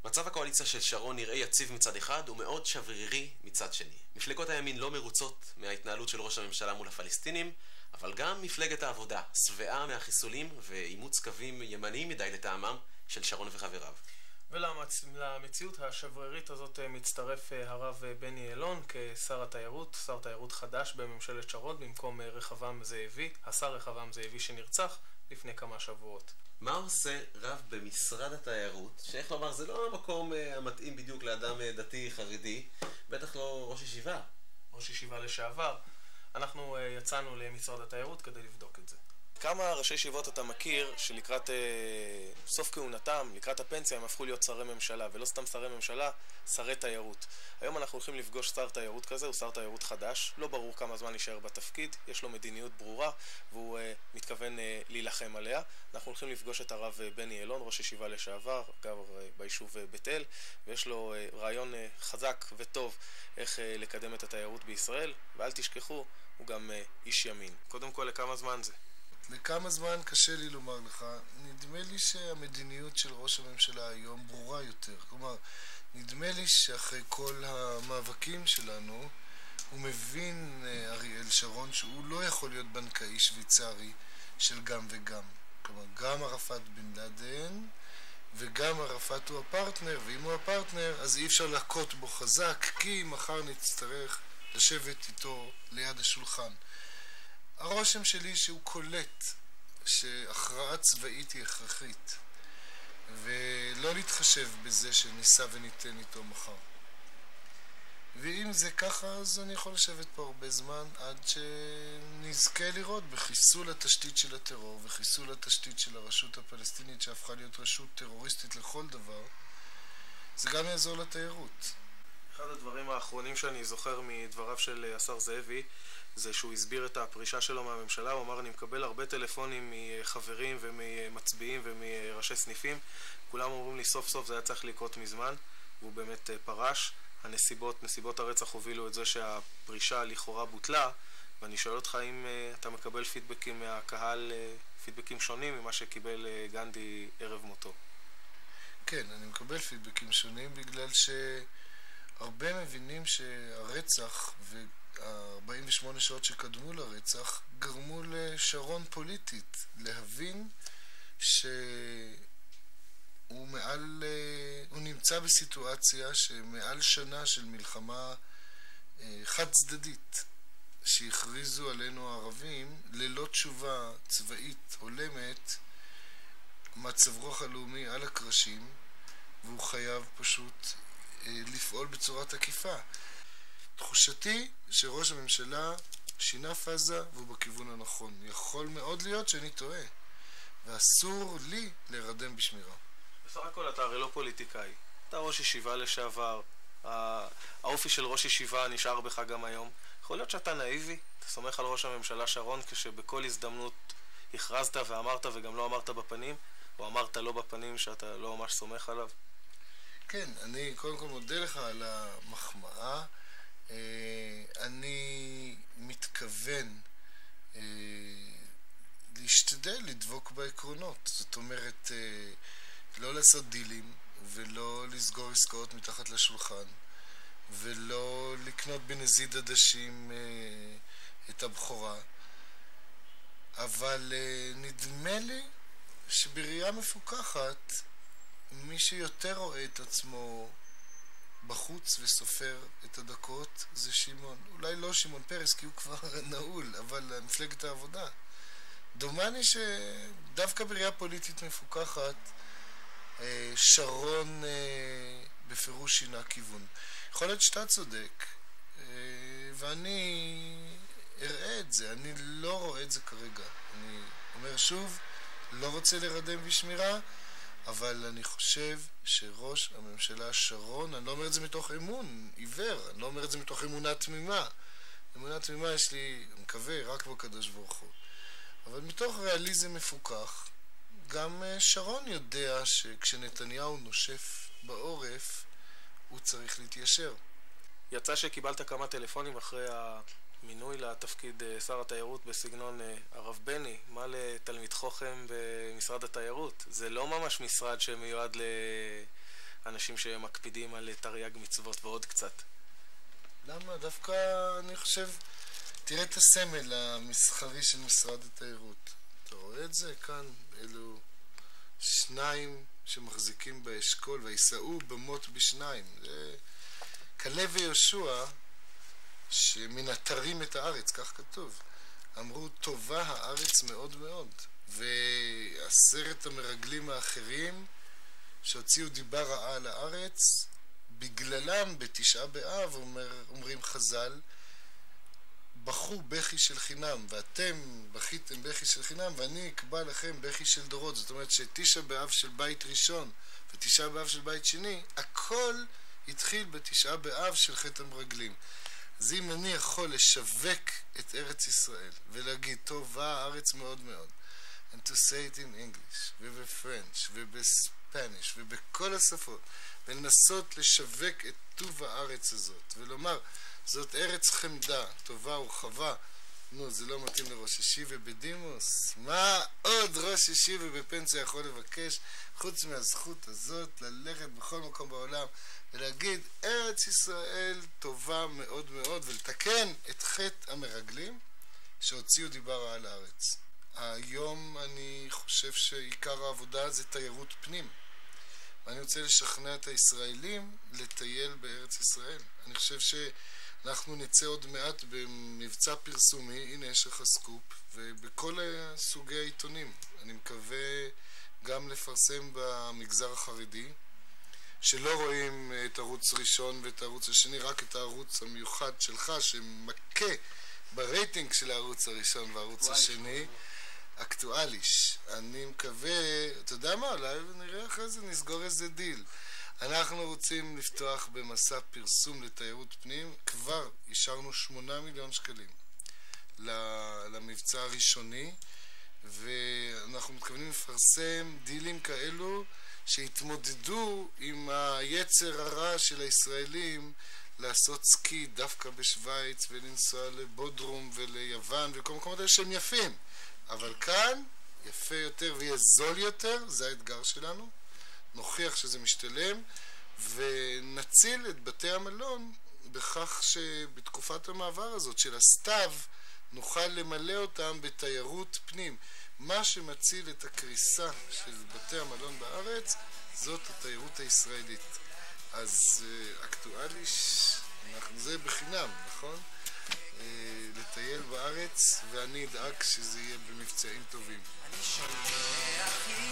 מצב הקואליציה של שרון נראה יציב מצד אחד ומאוד שברירי מצד שני. מפלגות הימין לא מרוצות מההתנהלות של ראש הממשלה מול הפלסטינים, אבל גם מפלגת העבודה שבעה מהחיסולים ואימוץ קווים ימניים מדי לטעמם של שרון וחבריו. ולמציאות השברירית הזאת מצטרף הרב בני אלון כשר התיירות, שר תיירות חדש בממשלת שרון במקום רחבעם זאבי, השר רחבעם זאבי שנרצח לפני כמה שבועות. מה עושה רב במשרד התיירות, שאיך לומר, זה לא המקום המתאים בדיוק לאדם דתי חרדי, בטח לא ראש ישיבה. ראש ישיבה לשעבר. אנחנו יצאנו למשרד התיירות כדי לבדוק את זה. כמה ראשי ישיבות אתה מכיר שלקראת סוף כהונתם, לקראת הפנסיה, הם הפכו להיות שרי ממשלה, ולא סתם שרי ממשלה, שרי תיירות. היום אנחנו הולכים לפגוש שר תיירות כזה, הוא שר תיירות חדש, לא ברור כמה זמן יישאר בתפקיד, יש לו מדיניות ברורה, והוא מתכוון להילחם עליה. אנחנו הולכים לפגוש את הרב בני אלון, ראש ישיבה לשעבר, גר ביישוב בית אל, ויש לו רעיון חזק וטוב איך לקדם את התיירות בישראל, ואל תשכחו, הוא גם איש ימין. קודם כל, לכמה זמן זה? לכמה זמן קשה לי לומר לך, נדמה לי שהמדיניות של ראש הממשלה היום ברורה יותר. כלומר, נדמה לי שאחרי כל המאבקים שלנו, הוא מבין, אריאל שרון, שהוא לא יכול להיות בנקאי שוויצרי של גם וגם. כלומר, גם ערפאת בן לאדן וגם ערפאת הוא הפרטנר, ואם הוא הפרטנר אז אי אפשר להכות בו חזק, כי מחר נצטרך לשבת איתו ליד השולחן. הרושם שלי שהוא קולט שהכרעה צבאית היא הכרחית ולא להתחשב בזה שניסה וניתן איתו מחר. ואם זה ככה אז אני יכול לשבת פה הרבה זמן עד שנזכה לראות בחיסול התשתית של הטרור וחיסול התשתית של הרשות הפלסטינית שהפכה להיות רשות טרוריסטית לכל דבר. זה גם יעזור לתיירות. אחד הדברים האחרונים שאני זוכר מדבריו של השר זאבי זה שהוא הסביר את הפרישה שלו מהממשלה. הוא אמר, אני מקבל הרבה טלפונים מחברים וממצביעים ומראשי סניפים, כולם אומרים לי סוף סוף זה היה צריך לקרות מזמן, והוא באמת פרש. נסיבות הרצח הובילו את זה שהפרישה לכאורה בוטלה, ואני שואל אותך אם אתה מקבל פידבקים מהקהל, פידבקים שונים ממה שקיבל גנדי ערב מותו. כן, אני מקבל פידבקים שונים בגלל שהרבה מבינים שהרצח ה-48 שעות שקדמו לרצח גרמו לשרון פוליטית להבין שהוא נמצא בסיטואציה שמעל שנה של מלחמה חד צדדית שהכריזו עלינו הערבים ללא תשובה צבאית הולמת, מצב רוח הלאומי על הקרשים, והוא חייב פשוט לפעול בצורה תקיפה. תחושתי שראש הממשלה שינה פאזה והוא בכיוון הנכון. יכול מאוד להיות שאני טועה, ואסור לי להירדם בשמירה. בסך הכל אתה הרי לא פוליטיקאי, אתה ראש ישיבה לשעבר, האופי של ראש ישיבה נשאר בך גם היום. יכול להיות שאתה נאיבי, אתה סומך על ראש הממשלה שרון כשבכל הזדמנות הכרזת ואמרת וגם לא אמרת בפנים, או אמרת לא בפנים שאתה לא ממש סומך עליו? כן, אני קודם כל מודה לך על המחמאה. אני מתכוון להשתדל לדבוק בעקרונות. זאת אומרת, לא לעשות דילים ולא לסגור עסקאות מתחת לשולחן ולא לקנות בנזיד עדשים את הבכורה. אבל נדמה לי שבראייה מפוקחת מי שיותר רואה את עצמו בחוץ וסופר את הדקות זה שמעון. אולי לא שמעון פרס כי הוא כבר נעול, אבל מפלגת העבודה. דומני שדווקא בראייה פוליטית מפוקחת שרון בפירוש שינה כיוון. יכול להיות שאתה צודק ואני אראה את זה. אני לא רואה את זה כרגע. אני אומר שוב, לא רוצה לרדם בשמירה, אבל אני חושב שראש הממשלה שרון, אני לא אומר את זה מתוך אמון עיוור, אני לא אומר את זה מתוך אמונה תמימה. אמונה תמימה יש לי, אני מקווה, רק בקדוש ברוך הוא. אבל מתוך ריאליזם מפוקח, גם שרון יודע שכשנתניהו נושף בעורף, הוא צריך להתיישר. יצא שקיבלת כמה טלפונים אחרי המינוי לתפקיד שר התיירות בסגנון הרב בני, מה לתלמיד חוכם במשרד התיירות? זה לא ממש משרד שמיועד אנשים שמקפידים על תרי"ג מצוות ועוד קצת. למה? דווקא אני חושב, תראה את הסמל המסחרי של משרד התיירות. אתה רואה את זה כאן? אלו שניים שמחזיקים באשכול ויסעו במות בשניים. זה כלב ויהושע שמנטרים את הארץ, כך כתוב. אמרו טובה הארץ מאוד מאוד. ועשרת המרגלים האחרים שהוציאו דיבה רעה על הארץ, בגללם בתשעה באב, אומרים חז"ל, בכו בכי של חינם, ואתם בכיתם בכי של חינם, ואני אקבע לכם בכי של דורות. זאת אומרת שתשעה באב של בית ראשון ותשעה באב של בית שני, הכל התחיל בתשעה באב של חטא המרגלים. אז אם אני יכול לשווק את ארץ ישראל ולהגיד טובה הארץ מאוד מאוד, and to say it in English ובפרנץ' ובספניש ובכל השפות, ולנסות לשווק את טוב הארץ הזאת ולומר זאת ארץ חמדה, טובה ורחבה. נו, זה לא מתאים לראש ישיבה בדימוס? מה עוד ראש ישיבה בפנסיה יכול לבקש חוץ מהזכות הזאת ללכת בכל מקום בעולם ולהגיד ארץ ישראל טובה מאוד מאוד, ולתקן את חטא המרגלים שהוציאו דיבה רעה על הארץ. היום אני חושב שעיקר העבודה זה תיירות פנים, ואני רוצה לשכנע את הישראלים לטייל בארץ ישראל. אני חושב שאנחנו נצא עוד מעט במבצע פרסומי, הנה יש לך סקופ, ובכל סוגי העיתונים. אני מקווה גם לפרסם במגזר החרדי, שלא רואים את ערוץ ראשון ואת הערוץ השני, רק את הערוץ המיוחד שלך שמכה ברייטינג של הערוץ הראשון והערוץ השני, אקטואליש. אני מקווה, אתה יודע מה, אולי נראה אחרי זה, נסגור איזה דיל. אנחנו רוצים לפתוח במסע פרסום לתיירות פנים, כבר אישרנו 8 מיליון שקלים למבצע הראשוני, ואנחנו מתכוונים לפרסם דילים כאלו שהתמודדו עם היצר הרע של הישראלים לעשות סקי דווקא בשוויץ ולנסוע לבודרום וליוון וכל מקומות האלה שהם יפים, אבל כאן יפה יותר ויהיה זול יותר. זה האתגר שלנו, נוכיח שזה משתלם ונציל את בתי המלון בכך שבתקופת המעבר הזאת של הסתיו נוכל למלא אותם בתיירות פנים. מה שמציל את הקריסה של בתי המלון בארץ זאת התיירות הישראלית. אז אקטואליש, זה בחינם, נכון? לטייל בארץ, ואני אדאג שזה יהיה במבצעים טובים.